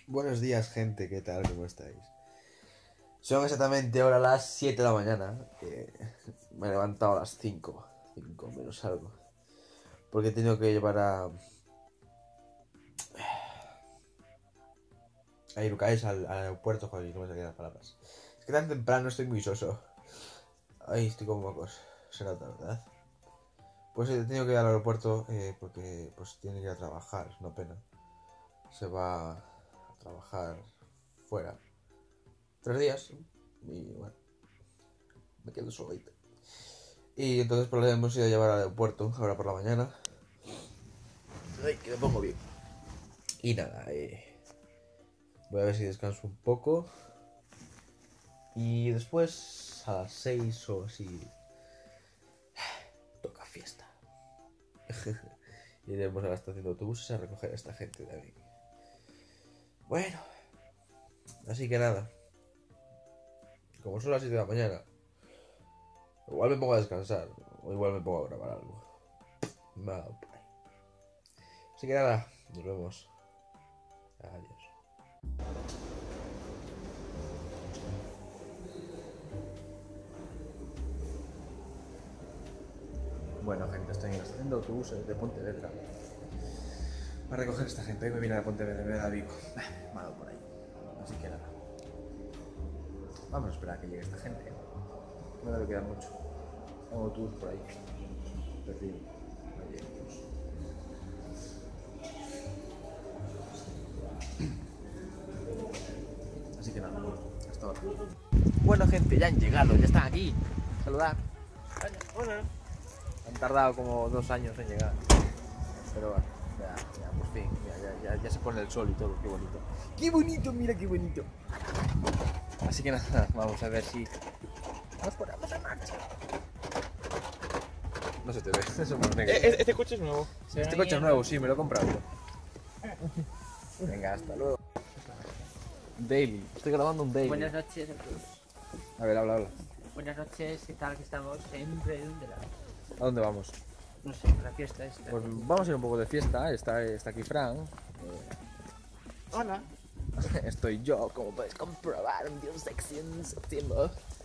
Buenos días, gente, ¿qué tal? ¿Cómo estáis? Son exactamente ahora las 7 de la mañana. Me he levantado a las 5 menos algo. Porque he tenido que llevar a Irukaes al aeropuerto. Joder, no me salían las palabras. Es que tan temprano estoy muy soso. Ay, estoy como mocos. Se nota, ¿verdad? Pues he tenido que ir al aeropuerto porque pues tiene que ir a trabajar. Es una pena. Se va a trabajar fuera 3 días. Y bueno, me quedo solito. Y entonces pues le hemos ido a llevar al aeropuerto ahora por la mañana. Ay, que me pongo bien. Y nada, voy a ver si descanso un poco. Y después a las 6 o así toca fiesta. Iremos a la estación de autobuses a recoger a esta gente de ahí. Bueno, así que nada. Como son las 7 de la mañana, igual me pongo a descansar. O igual me pongo a grabar algo. Me ha dado por ahí. Así que nada, nos vemos. Adiós. Bueno, gente, estoy en la estación de autobuses de Pontevedra para recoger a esta gente. Hoy me viene de Pontevedra a Vigo. Me ha dado por ahí. Así que nada. Vamos a esperar a que llegue esta gente. No debe quedar mucho. Hay un autobús por ahí. Perdido. Ahí llegamos. Así que nada, hasta ahora. Bueno, gente, ya han llegado, ya están aquí. Saludar. Hola. Han tardado como 2 años en llegar. Pero bueno, ya por fin. Ya se pone el sol y todo, qué bonito. ¡Qué bonito! Mira qué bonito. Así que nada, vamos a ver si nos ponemos en marcha. No se te ve, somos negros. Este coche es nuevo. Este coche es nuevo, sí, me lo he comprado yo. Venga, hasta luego. Daily, estoy grabando un daily. Buenas noches a todos. A ver, habla. Buenas noches, ¿qué tal? Que estamos en Redondela. ¿A dónde vamos? No sé, la fiesta esta. Pues vamos a ir un poco de fiesta, está aquí Fran. Hola. Estoy yo, como podéis comprobar, un día sexy en septiembre.